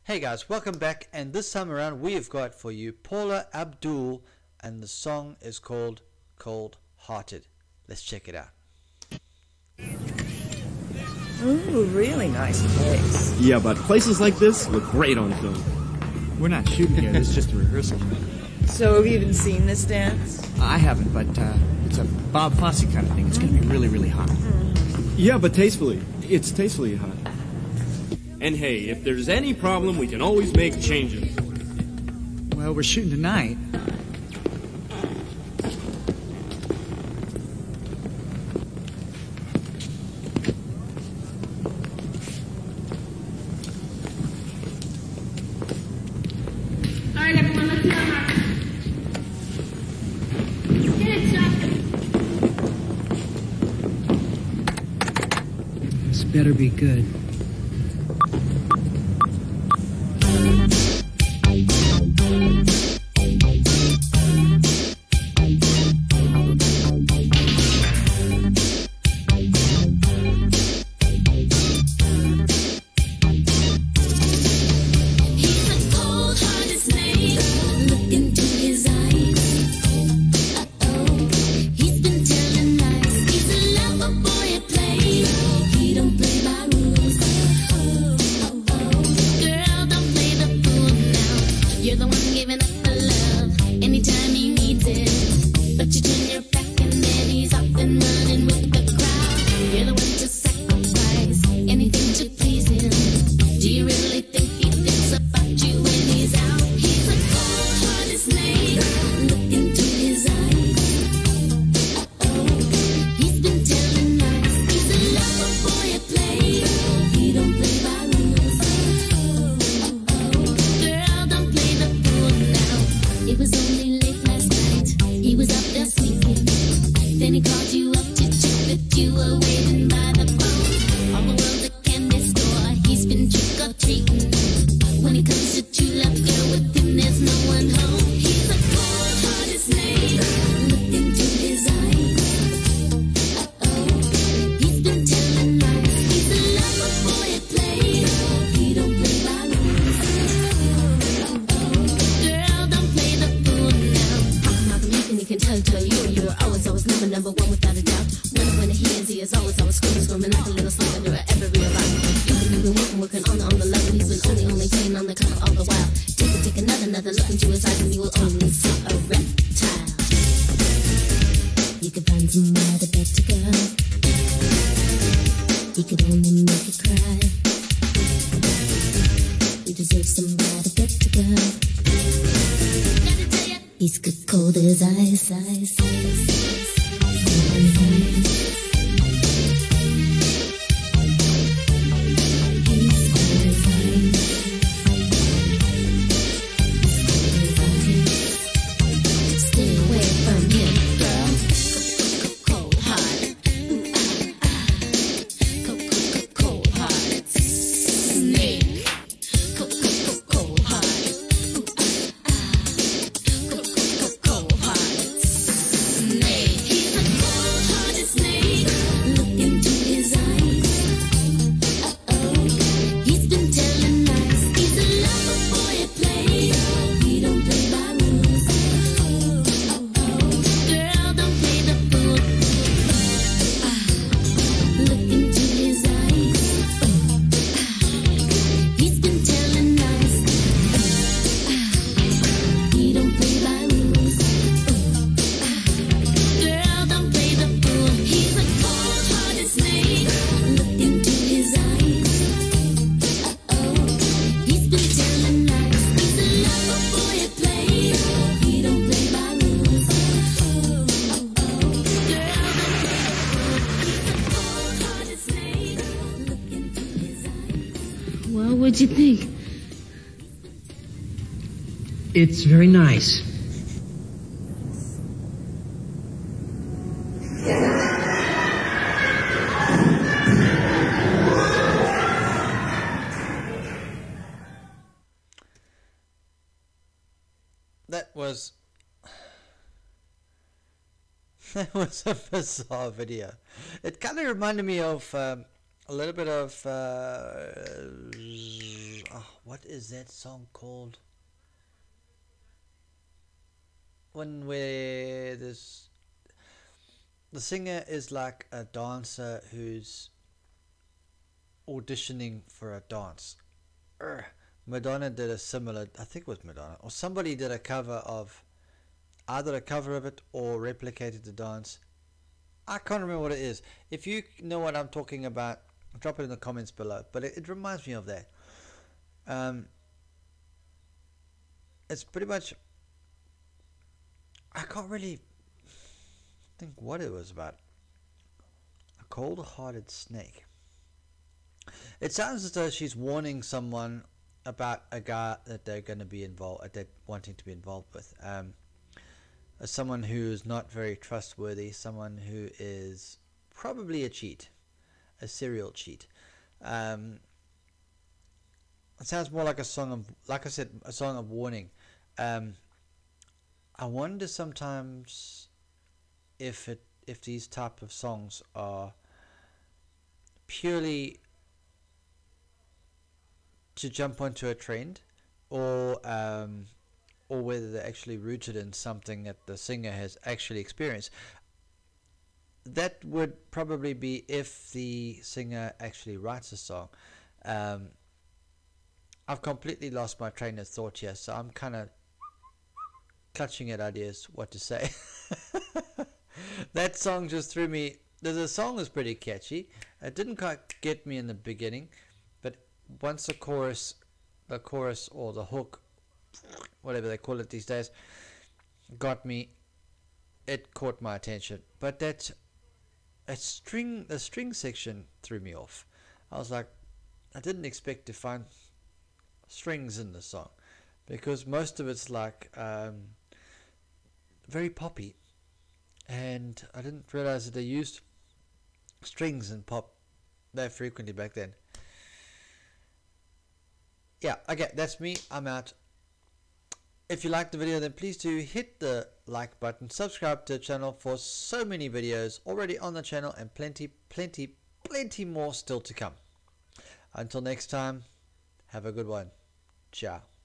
Hey guys, welcome back, and this time around we have got for you Paula Abdul, and the song is called Cold Hearted. Let's check it out. Ooh, really nice place. Yeah, but places like this look great on film. We're not shooting here, this is just a rehearsal. So have you even seen this dance? I haven't, but it's a Bob Fosse kind of thing. It's going to be really, really hot. Yeah, but tastefully. It's tastefully hot. And hey, if there's any problem, we can always make changes. Well, we're shooting tonight. All right, everyone, let's get on our... Get it, Chuck. This better be good. You're the one giving up the love anytime he needs it. But you turn your back and then he's off and running with the crowd. You're the one to sacrifice anything to please him. Do you really think he thinks about you when he's out? He's a cold-hearted snake. Look into his eyes. He's been telling lies. He's a lover boy at play. He don't play by rules. Girl, don't play the fool now. It was only late last night. He was up there sleeping. Then he called you up to check that you were waiting by the phone. All the world's a candy store. He's been trick or treating. When it comes to true love, girl, with him there's no one home. He's a cold-hearted snake. Look into his eyes. He's been telling lies. He's a lover boy at play. He don't play by rules. Girl, don't play the fool now. How come you can tell you're always number one without a doubt. When he is always screaming like a little slug under every real life. You've been working on the level. He's been only playing on the cover all the while. Take another look into his eyes and you will only see a reptile. You could find somebody better, girl. He could only make you cry. You deserve somebody better, girl. He's good cold as ice. Stay away from him, girl. Cold-hearted. Cold-hearted snake. Cold-hearted. Cold-hearted snake. He's a cold-hearted snake. Look into his eyes. He's been telling lies. He's a lover boy at play. He don't play by rules. Girl, don't play the fool. Look into his eyes. He's been telling lies. He don't play by rules. Girl, don't play the fool. He's a cold-hearted snake. Look into his eyes. He's been telling lies. He's a lover boy at play. He don't play by rules. Girl, don't play the fool. He's a cold-hearted snake. Look into his eyes. Well, what'd you think? It's very nice. That was that was a bizarre video. It kind of reminded me of a little bit of what is that song called? One where this the singer is like a dancer who's auditioning for a dance. Madonna did a similar, I think it was Madonna, or somebody did a cover of, either a cover of it or replicated the dance. I can't remember what it is. If you know what I'm talking about, drop it in the comments below. But it reminds me of that. It's pretty much, I can't really think what it was about. A cold-hearted snake. It sounds as though she's warning someone about a guy that they're going to be involved, that wanting to be involved with. Someone who is not very trustworthy, someone who is probably a cheat, a serial cheat. It sounds more like a song of, like I said, a song of warning. I wonder sometimes if these type of songs are purely to jump onto a trend, or whether they're actually rooted in something that the singer has actually experienced. That would probably be if the singer actually writes a song. I've completely lost my train of thought here, so I'm kind of clutching at ideas what to say. That song just threw me. The song was pretty catchy. It didn't quite get me in the beginning, but once the chorus or the hook, whatever they call it these days, got me, it caught my attention. But the string section threw me off. I was like, I didn't expect to find strings in the song, because most of it's like very poppy, and I didn't realize that they used strings in pop that frequently back then. Yeah, okay, that's me. I'm out. If you liked the video, then please do hit the like button, subscribe to the channel for so many videos already on the channel, and plenty more still to come. Until next time, have a good one. Ciao.